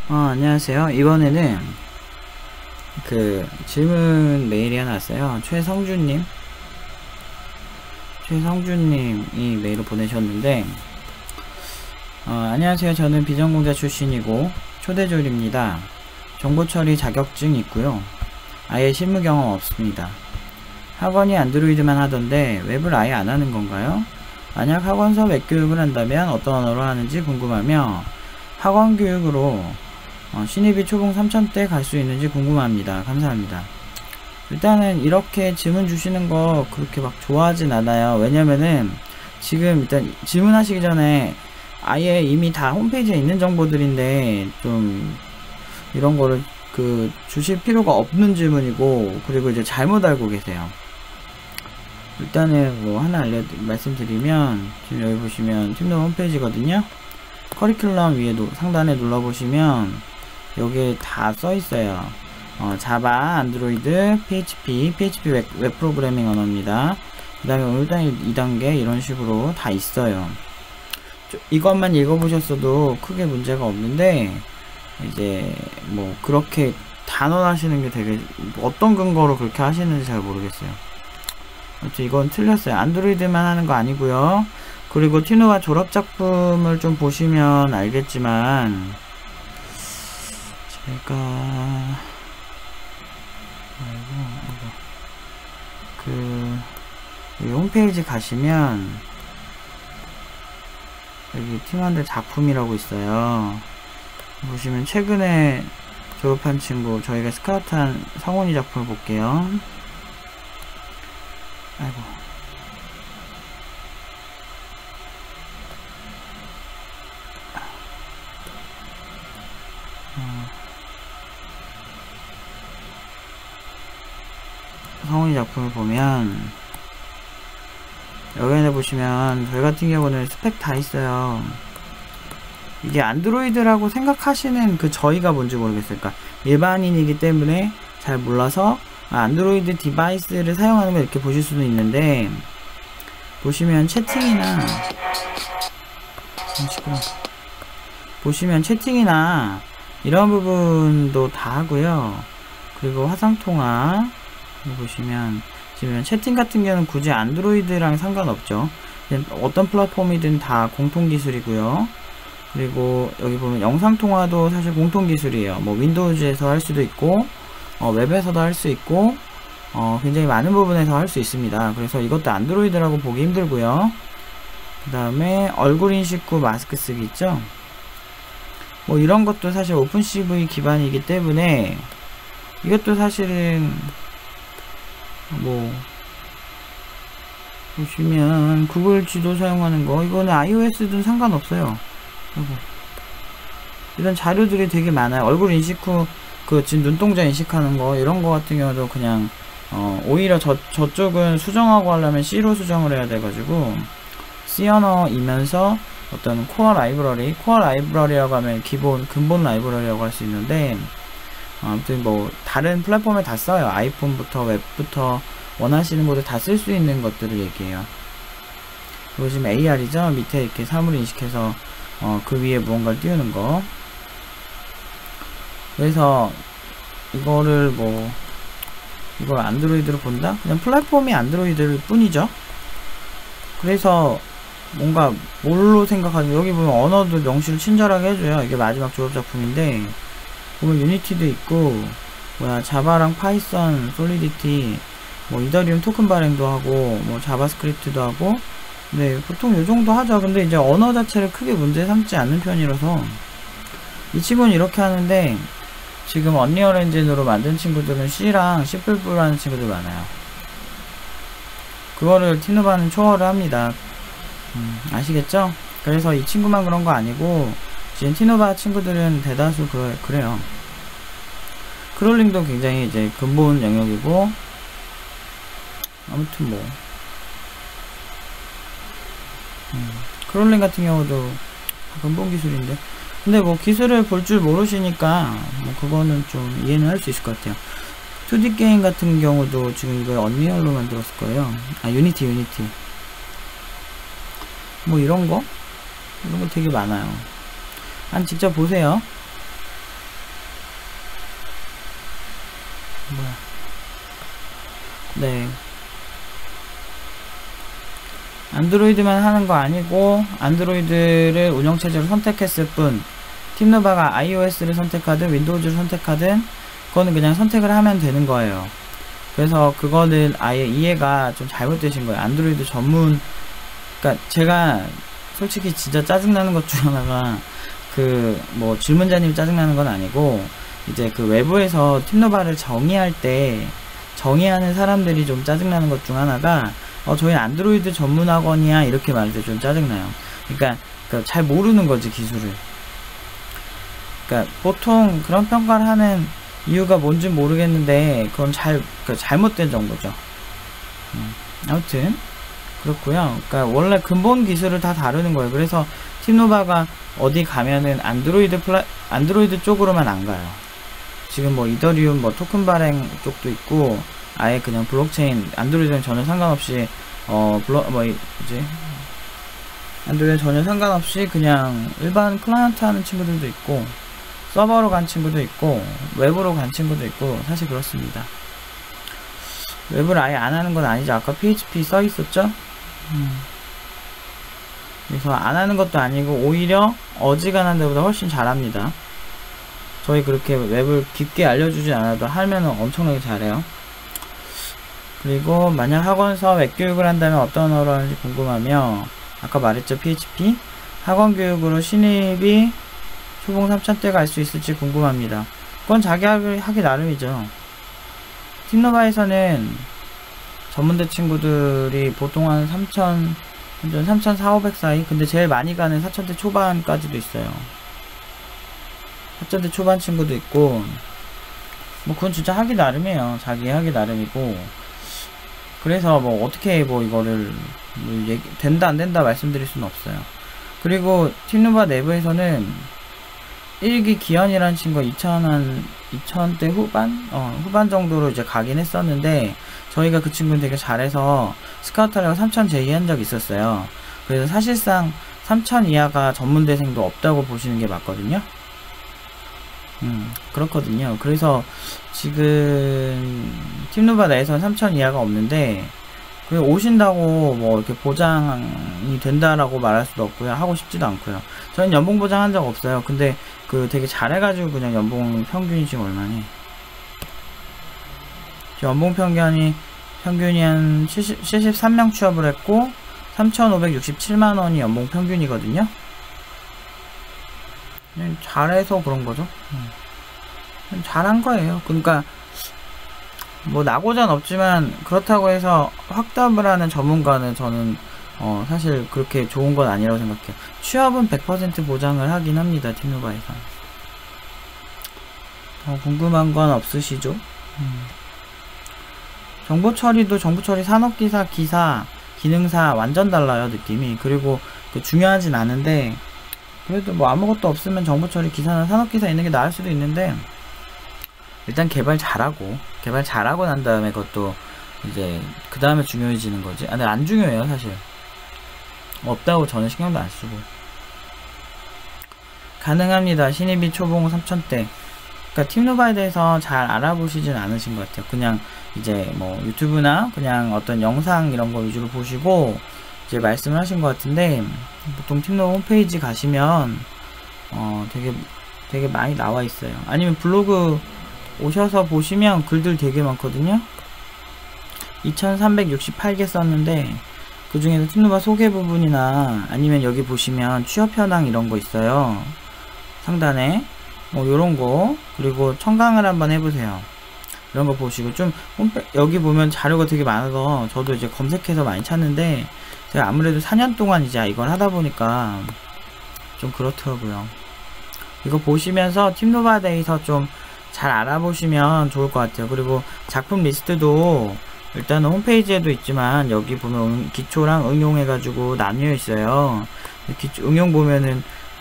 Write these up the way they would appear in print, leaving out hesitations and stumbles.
안녕하세요. 이번에는 그 질문 메일이 하나 왔어요. 최성준님이 메일을 보내셨는데, 안녕하세요. 저는 비전공자 출신이고 초대졸입니다. 정보처리 자격증 있고요. 아예 실무 경험 없습니다. 학원이 안드로이드만 하던데 웹을 아예 안 하는 건가요? 만약 학원서 웹 교육을 한다면 어떤 언어로 하는지 궁금하며 학원 교육으로 신입이 초봉 3,000대 갈 수 있는지 궁금합니다. 감사합니다. 일단은 이렇게 질문 주시는 거 그렇게 막 좋아하진 않아요. 왜냐면은 지금 일단 질문하시기 전에 아예 이미 다 홈페이지에 있는 정보들인데 좀 이런 거를 주실 필요가 없는 질문이고, 그리고 이제 잘못 알고 계세요. 일단은 뭐 하나 말씀드리면, 지금 여기 보시면 팀노 홈페이지거든요. 커리큘럼 위에 상단에 눌러보시면 여기에 다 써있어요. 자바, 안드로이드, PHP 웹 프로그래밍 언어입니다. 그 다음에 1단계, 2단계 이런 식으로 다 있어요. 이것만 읽어보셨어도 크게 문제가 없는데, 이제 뭐 그렇게 단언하시는 게 되게, 어떤 근거로 그렇게 하시는지 잘 모르겠어요. 아무튼 이건 틀렸어요. 안드로이드만 하는 거 아니고요. 그리고 티노바 졸업작품을 좀 보시면 알겠지만, 제가 여기 홈페이지 가시면 여기 팀원들 작품이라고 있어요. 보시면 최근에 졸업한 친구, 저희가 스카우트한 성훈이 작품을 볼게요. 아이고. 성훈이 작품을 보면 여기에 보시면 저희 같은 경우는 스펙 다 있어요. 이게 안드로이드라고 생각하시는 저희가 뭔지 모르겠어요. 그러니까 일반인이기 때문에 잘 몰라서 안드로이드 디바이스를 사용하는 걸 이렇게 보실 수는 있는데, 보시면 채팅이나 이런 부분도 다 하고요. 그리고 화상통화 보시면 지금 채팅 같은 경우는 굳이 안드로이드랑 상관없죠. 어떤 플랫폼이든 다 공통기술이고요. 그리고 여기 보면 영상통화도 사실 공통기술이에요. 뭐 윈도우즈에서 할 수도 있고 웹에서도 할 수 있고 굉장히 많은 부분에서 할 수 있습니다. 그래서 이것도 안드로이드라고 보기 힘들고요. 그 다음에 얼굴 인식 후 마스크 쓰기 있죠. 뭐 이런 것도 사실 오픈CV 기반이기 때문에 이것도 사실은 뭐 보시면 구글 지도 사용하는 거, 이거는 iOS든 상관없어요. 이런 자료들이 되게 많아요. 얼굴 인식 후 지금 눈동자 인식하는 거, 이런 거 같은 경우도 그냥 오히려 저쪽은 수정하고 하려면 C로 수정을 해야 돼가지고 C 언어이면서 어떤 코어 라이브러리라고 하면 근본 라이브러리라고 할 수 있는데, 아무튼 뭐 다른 플랫폼에 다 써요. 아이폰부터 웹부터 원하시는 곳에 다 쓸 수 있는 것들을 얘기해요. 그리고 지금 AR이죠. 밑에 이렇게 사물을 인식해서 그 위에 무언가를 띄우는 거. 그래서 이걸 안드로이드로 본다? 그냥 플랫폼이 안드로이드일 뿐이죠. 그래서 뭔가 뭘로 생각하죠? 여기 보면 언어도 명시를 친절하게 해줘요. 이게 마지막 졸업작품인데 보면 유니티도 있고, 자바랑 파이썬, 솔리디티, 뭐 이더리움 토큰 발행도 하고, 뭐 자바스크립트도 하고. 네, 보통 요 정도 하죠. 근데 이제 언어 자체를 크게 문제 삼지 않는 편이라서 이 친구는 이렇게 하는데, 지금 언리얼 엔진으로 만든 친구들은 C랑 C++라는 친구들 많아요. 그거를 티누바는 초월을 합니다. 아시겠죠? 그래서 이 친구만 그런 거 아니고 지금 티누바 친구들은 대다수 그래요. 크롤링도 굉장히 이제 근본 영역이고, 아무튼 뭐 크롤링 같은 경우도 근본 기술인데, 근데 뭐 기술을 볼 줄 모르시니까 뭐 그거는 좀 이해는 할 수 있을 것 같아요. 2D 게임 같은 경우도 지금 이걸 언리얼로 만들었을 거예요. 유니티. 뭐 이런 거 되게 많아요. 직접 보세요. 뭐야. 네. 안드로이드만 하는 거 아니고 안드로이드를 운영체제로 선택했을 뿐 팀노바가 iOS를 선택하든 윈도우즈를 선택하든 그거는 그냥 선택을 하면 되는 거예요. 그래서 그거는 아예 이해가 좀 잘못되신 거예요. 안드로이드 전문, 그러니까 제가 솔직히 진짜 짜증나는 것 중 하나가 그 뭐 질문자님 짜증나는 건 아니고 이제 그 외부에서 팀노바를 정의할 때 정의하는 사람들이 좀 짜증나는 것 중 하나가 저희 안드로이드 전문 학원이야 이렇게 말할 때 좀 짜증나요. 그러니까 잘 모르는 거지 기술을. 그러니까 보통 그런 평가를 하는 이유가 뭔지 모르겠는데 그건 잘못된 정보죠. 아무튼 그렇고요. 그러니까 원래 근본 기술을 다 다루는 거예요. 그래서 팀노바가 어디 가면은 안드로이드 쪽으로만 안 가요. 지금 뭐 이더리움 뭐 토큰 발행 쪽도 있고 아예 그냥 블록체인 안드로이드는 전혀 상관없이 안드로이드 전혀 상관없이 그냥 일반 클라이언트 하는 친구들도 있고 서버로 간 친구도 있고 웹으로 간 친구도 있고 사실 그렇습니다. 웹을 아예 안 하는 건 아니죠. 아까 PHP 써 있었죠? 그래서 안 하는 것도 아니고 오히려 어지간한 데보다 훨씬 잘합니다. 저희 그렇게 웹을 깊게 알려주지 않아도 하면은 엄청나게 잘해요. 그리고 만약 학원에서 웹교육을 한다면 어떤 언어로 하는지 궁금하며 아까 말했죠. PHP 학원 교육으로 신입이 초봉 3000대 갈 수 있을지 궁금합니다. 그건 자기 하기 나름이죠. 팀노바에서는 전문대 친구들이 보통 한 3,400 사이, 근데 제일 많이 가는 4,000대 초반까지도 있어요. 4,000대 초반 친구도 있고 뭐 그건 진짜 하기 나름이에요. 자기 하기 나름이고 그래서 뭐 어떻게 뭐 이거를 된다 안 된다 말씀드릴 수는 없어요. 그리고 팀노바 내부에서는 1기 기현이라는 친구가 2000대 후반 정도로 이제 가긴 했었는데 저희가 그 친구는 되게 잘해서 스카우트 하려고 3000 제의한 적이 있었어요. 그래서 사실상 3000 이하가 전문대생도 없다고 보시는 게 맞거든요. 그렇거든요. 그래서 지금 팀노바 내에서는 3000 이하가 없는데 그 오신다고 뭐 이렇게 보장이 된다라고 말할 수도 없고요. 하고 싶지도 않고요. 저는 연봉 보장한 적 없어요. 근데 그 되게 잘해가지고 그냥 연봉 평균이 지금 얼마니? 연봉 평균이 한 73명 취업을 했고 3,567만원이 연봉 평균이거든요. 그냥 잘해서 그런 거죠. 잘한 거예요. 그러니까 뭐 나고자는 없지만 그렇다고 해서 확답을 하는 전문가는 저는 사실 그렇게 좋은 건 아니라고 생각해요. 취업은 100% 보장을 하긴 합니다. 팀노바에서. 궁금한 건 없으시죠? 정보처리도 정보처리 산업기사, 기사, 기능사 완전 달라요. 느낌이. 그리고 중요하진 않은데 그래도 뭐 아무것도 없으면 정보처리 기사나 산업기사 있는 게 나을 수도 있는데 일단 개발 잘하고 난 다음에 그것도 이제 그 다음에 중요해지는 거지. 근데 안 중요해요 사실. 없다고 저는 신경도 안 쓰고. 가능합니다. 신입이 초봉 3000대. 그러니까 팀노바에 대해서 잘 알아보시진 않으신 것 같아요. 그냥 이제 뭐 유튜브나 그냥 어떤 영상 이런 거 위주로 보시고 이제 말씀을 하신 것 같은데 보통 팀노바 홈페이지 가시면 되게 많이 나와 있어요. 아니면 블로그 오셔서 보시면 글들 되게 많거든요. 2368개 썼는데 그 중에서 팀노바 소개 부분이나 아니면 여기 보시면 취업 현황 이런 거 있어요. 상단에 뭐 요런 거 그리고 청강을 한번 해보세요. 이런 거 보시고 좀 여기 보면 자료가 되게 많아서 저도 이제 검색해서 많이 찾는데 제가 아무래도 4년 동안 이제 이걸 하다 보니까 좀 그렇더라고요. 이거 보시면서 팀노바에 대해서 좀 잘 알아보시면 좋을 것 같아요. 그리고 작품 리스트도 일단은 홈페이지에도 있지만 여기 보면 기초랑 응용 해가지고 나뉘어 있어요. 응용 보면은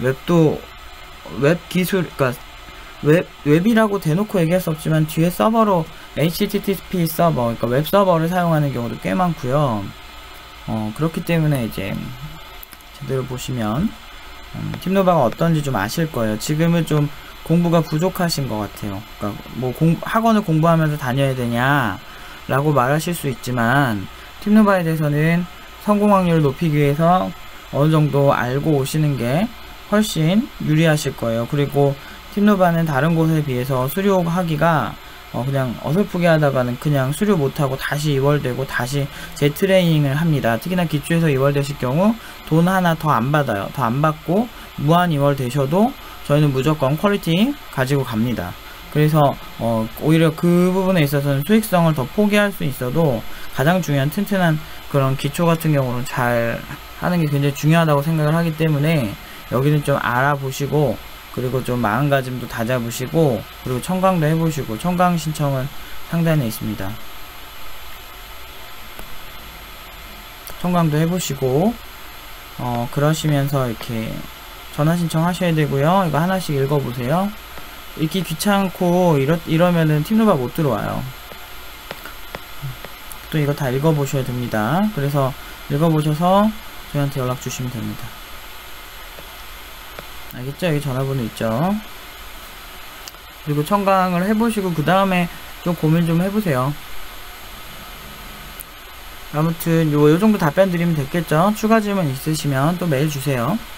웹 기술, 그러니까 웹이라고 대놓고 얘기할 수 없지만 뒤에 서버로 HTTP 서버, 그러니까 웹 서버를 사용하는 경우도 꽤 많고요. 그렇기 때문에 이제 제대로 보시면 팀노바가 어떤지 좀 아실 거예요. 지금은 좀 공부가 부족하신 것 같아요. 그러니까 뭐 학원을 공부하면서 다녀야 되냐 라고 말하실 수 있지만 팀노바에 대해서는 성공 확률을 높이기 위해서 어느 정도 알고 오시는 게 훨씬 유리하실 거예요. 그리고 팀노바는 다른 곳에 비해서 수료하기가 그냥 어설프게 하다가는 그냥 수료 못하고 다시 이월되고 다시 재트레이닝을 합니다. 특히나 기초에서 이월되실 경우 돈 하나 더 안 받아요. 더 안 받고 무한 이월 되셔도 저희는 무조건 퀄리티 가지고 갑니다. 그래서 오히려 그 부분에 있어서는 수익성을 더 포기할 수 있어도 가장 중요한 튼튼한 그런 기초 같은 경우는 잘 하는 게 굉장히 중요하다고 생각을 하기 때문에 여기는 좀 알아보시고, 그리고 좀 마음가짐도 다잡으시고, 그리고 청강도 해보시고, 청강 신청은 상단에 있습니다. 청강도 해보시고 그러시면서 이렇게 전화 신청하셔야 되고요. 이거 하나씩 읽어보세요. 읽기 귀찮고 이러면은 팀노바 못 들어와요. 또 이거 다 읽어보셔야 됩니다. 그래서 읽어보셔서 저희한테 연락 주시면 됩니다. 알겠죠? 여기 전화번호 있죠? 그리고 청강을 해보시고 그 다음에 좀 고민 좀 해보세요. 아무튼 요 정도 답변 드리면 됐겠죠? 추가 질문 있으시면 또 메일 주세요.